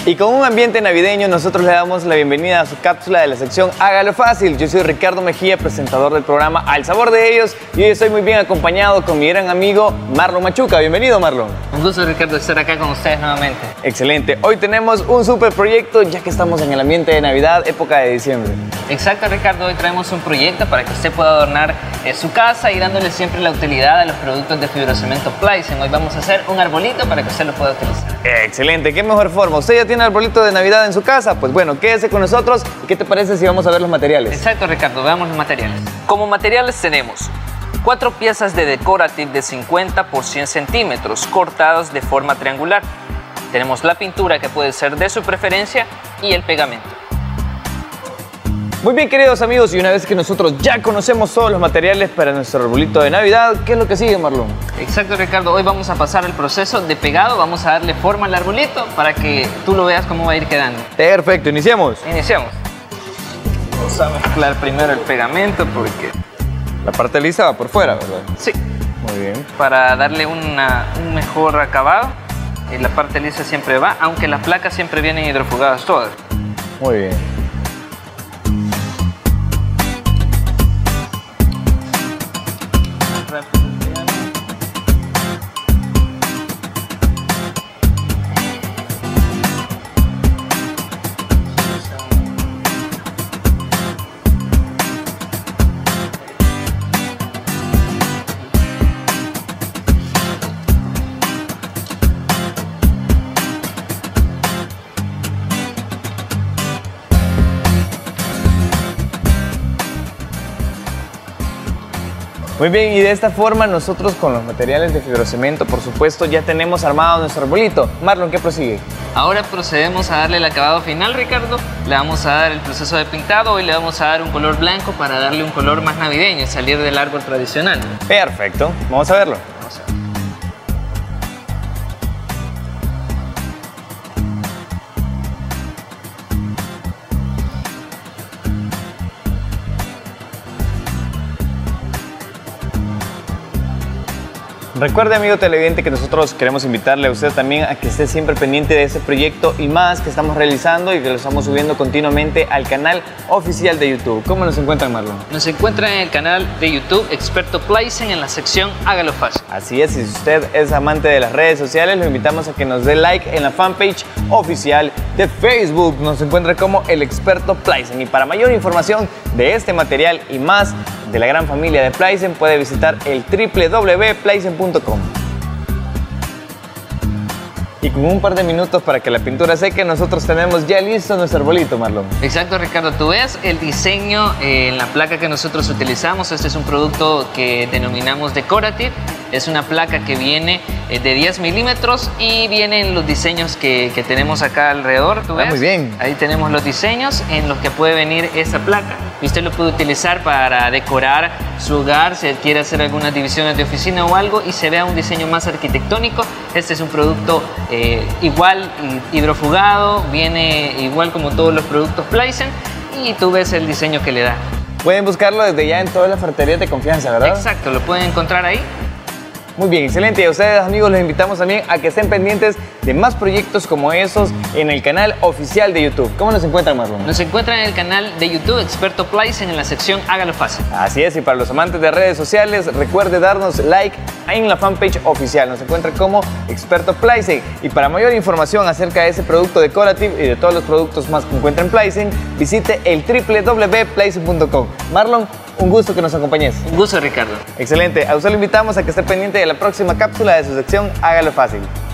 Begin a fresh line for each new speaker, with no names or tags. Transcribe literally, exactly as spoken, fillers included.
Y con un ambiente navideño, nosotros le damos la bienvenida a su cápsula de la sección Hágalo Fácil. Yo soy Ricardo Mejía, presentador del programa Al Sabor de Ellos, y hoy estoy muy bien acompañado con mi gran amigo Marlon Machuca. Bienvenido, Marlon.
Un gusto, Ricardo, estar acá con ustedes nuevamente.
Excelente. Hoy tenemos un super proyecto, ya que estamos en el ambiente de Navidad, época de diciembre.
Exacto, Ricardo. Hoy traemos un proyecto para que usted pueda adornar eh, su casa y dándole siempre la utilidad a los productos de fibrocemento Plysen. Hoy vamos a hacer un arbolito para que usted lo pueda utilizar.
Excelente. ¿Qué mejor forma? ¿Usted ya tiene arbolito de Navidad en su casa? Pues bueno, quédese con nosotros. ¿Qué te parece si vamos a ver los materiales?
Exacto, Ricardo. Veamos los materiales. Como materiales tenemos cuatro piezas de decorative de cincuenta por cien centímetros cortadas de forma triangular. Tenemos la pintura, que puede ser de su preferencia, y el pegamento.
Muy bien, queridos amigos, y una vez que nosotros ya conocemos todos los materiales para nuestro arbolito de Navidad, ¿qué es lo que sigue, Marlon?
Exacto, Ricardo. Hoy vamos a pasar el proceso de pegado. Vamos a darle forma al arbolito para que tú lo veas cómo va a ir quedando.
Perfecto, iniciamos.
Iniciamos. Vamos a mezclar primero el pegamento porque...
La parte lisa va por fuera, ¿verdad?
Sí.
Muy bien.
Para darle una, un mejor acabado. Y la parte lisa siempre va, aunque las placas siempre vienen hidrofugadas todas.
Muy bien. Muy bien, y de esta forma nosotros con los materiales de fibrocemento, por supuesto, ya tenemos armado nuestro arbolito. Marlon, ¿qué prosigue?
Ahora procedemos a darle el acabado final, Ricardo. Le vamos a dar el proceso de pintado y le vamos a dar un color blanco para darle un color más navideño y salir del árbol tradicional.
Perfecto, vamos a verlo.
Vamos a ver.
Recuerde, amigo televidente, que nosotros queremos invitarle a usted también a que esté siempre pendiente de este proyecto y más que estamos realizando y que lo estamos subiendo continuamente al canal oficial de YouTube. ¿Cómo nos encuentran, Marlon?
Nos encuentra en el canal de YouTube Experto Plysen en la sección Hágalo Fácil.
Así es, y si usted es amante de las redes sociales, lo invitamos a que nos dé like en la fanpage oficial de Facebook. Nos encuentra como El Experto Plysen. Y para mayor información de este material y más de la gran familia de Plysen, puede visitar el doble u doble u doble u punto plysen punto com. Y con un par de minutos para que la pintura seque, nosotros tenemos ya listo nuestro arbolito, Marlon.
Exacto, Ricardo. Tú ves el diseño eh, en la placa que nosotros utilizamos. Este es un producto que denominamos decorative. Es una placa que viene eh, de diez milímetros y vienen los diseños que, que tenemos acá alrededor. ¿Tú ves?
Ah, muy bien.
Ahí tenemos los diseños en los que puede venir esta placa. Y usted lo puede utilizar para decorar su hogar, si quiere hacer algunas divisiones de oficina o algo y se vea un diseño más arquitectónico. Este es un producto eh, igual hidrofugado, viene igual como todos los productos Plysen y tú ves el diseño que le da.
Pueden buscarlo desde ya en todas las ferreterías de confianza, ¿verdad?
Exacto, lo pueden encontrar ahí.
Muy bien, excelente. Y a ustedes, amigos, les invitamos también a que estén pendientes de más proyectos como esos en el canal oficial de YouTube. ¿Cómo nos encuentran, Marlon?
Nos encuentran en el canal de YouTube Experto Plysen en la sección Hágalo Fácil.
Así es, y para los amantes de redes sociales, recuerde darnos like en la fanpage oficial. Nos encuentra como Experto Plysen. Y para mayor información acerca de ese producto decorative y de todos los productos más que encuentra en Plysen, visite el doble u doble u doble u punto plysen punto com. Marlon, un gusto que nos acompañes.
Un gusto, Ricardo.
Excelente. A usted lo invitamos a que esté pendiente de la próxima cápsula de su sección Hágalo Fácil.